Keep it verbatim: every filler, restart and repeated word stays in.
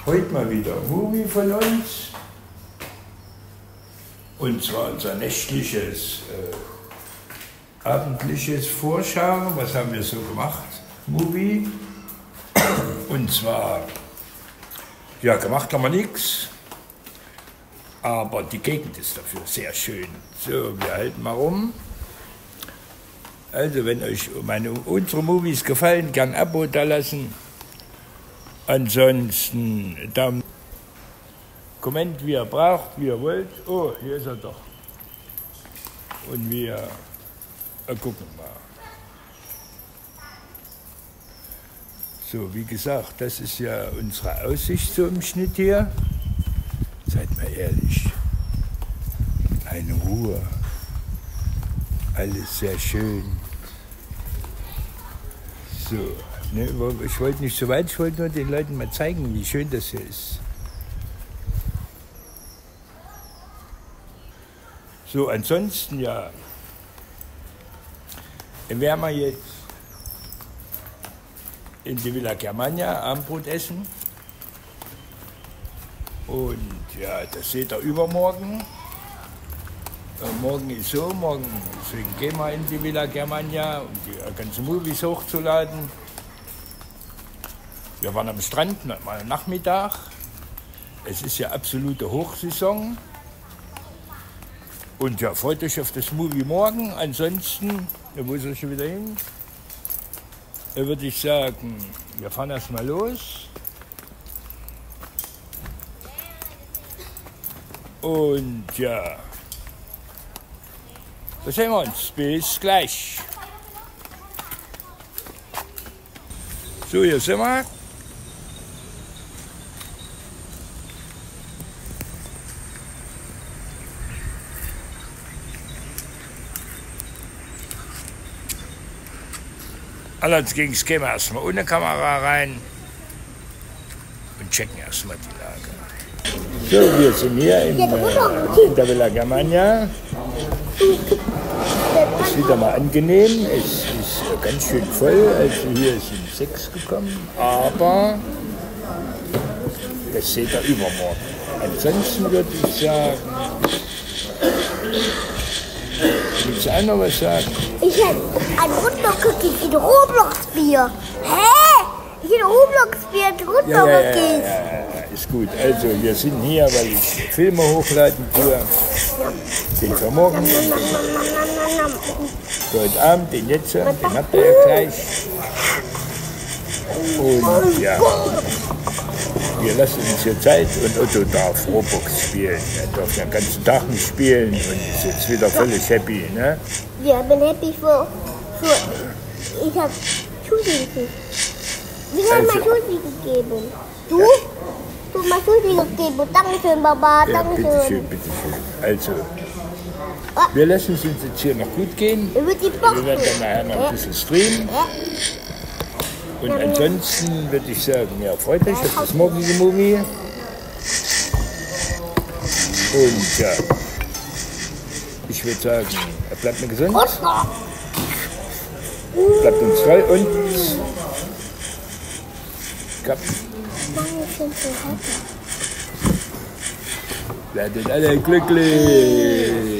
Heute mal wieder ein Movie von uns. Und zwar unser nächtliches, äh, abendliches Vorschau. Was haben wir so gemacht? Movie. Und zwar, ja, gemacht haben wir nichts. Aber die Gegend ist dafür sehr schön. So, wir halten mal rum. Also, wenn euch meine, unsere Movies gefallen, gern ein Abo da lassen. Ansonsten, dann Comment, wie ihr braucht, wie ihr wollt. Oh, hier ist er doch. Und wir äh, gucken mal. So, wie gesagt, das ist ja unsere Aussicht so im Schnitt hier. Seid mal ehrlich. Eine Ruhe. Alles sehr schön. So, ne, ich wollte nicht so weit, ich wollte nur den Leuten mal zeigen, wie schön das hier ist. So, ansonsten ja, werden wir jetzt in die Villa Germania Abendbrot essen. Und ja, das seht ihr übermorgen. Und morgen ist so, morgen, deswegen gehen wir in die Villa Germania, um die ganzen Movies hochzuladen. Wir waren am Strand, mal Nachmittag. Es ist ja absolute Hochsaison. Und ja, freut euch auf das Movie morgen. Ansonsten, wo ist er schon wieder hin? Da würde ich sagen, wir fahren erstmal los. Und ja, da sehen wir uns. Bis gleich. So, hier sind wir. Allerdings gehen wir erstmal ohne Kamera rein und checken erstmal die Lage. So, wir sind hier in, äh, in der Villa Germania. Es ist wieder mal angenehm. Es ist ganz schön voll. Also hier sind sechs gekommen, aber das seht ihr übermorgen. Ansonsten würde ich sagen, willst du auch noch was sagen? Ich hätte ein Rundlock-Cookie in Roblox-Bier. Hä? Ich hätte Roblox-Bier und Rundlock-Cookies. Ja, ja, ja, ja, ja, ist gut. Also, wir sind hier, weil ich Filme hochladen tue. Den für morgen. Für heute Abend, den jetzt, den habt ihr ja gleich. Und ja, wir lassen uns hier Zeit und Otto darf Roblox spielen. Er darf den ganzen Tag nicht spielen und ist jetzt wieder völlig happy, ne? Ja, ich bin happy für, für ich habe Sushi gekriegt. Ich habe Also, mal Sushi gegeben. Du? Du hast mal Sushi gegeben. Dankeschön, Baba. Ja, Dankeschön. bitteschön, bitteschön. Also, wir lassen es uns jetzt hier noch gut gehen. Ich würde die Box Wir werden dann nachher noch ein bisschen streamen. Ja. Und ansonsten würde ich sagen, ja, freut euch auf das morgige Movie. Und ja, ich würde sagen, bleibt mir gesund, bleibt uns treu und Kap. Werdet alle glücklich.